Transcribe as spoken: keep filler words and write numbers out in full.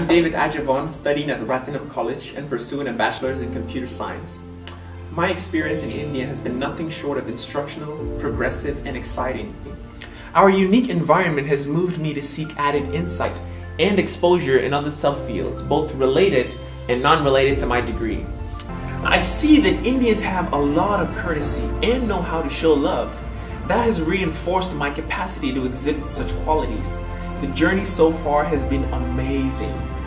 David Ajavon, studying at Ratinam College and pursuing a bachelor's in computer science. My experience in India has been nothing short of instructional, progressive, and exciting. Our unique environment has moved me to seek added insight and exposure in other subfields, both related and non-related to my degree. I see that Indians have a lot of courtesy and know how to show love. That has reinforced my capacity to exhibit such qualities. The journey so far has been amazing.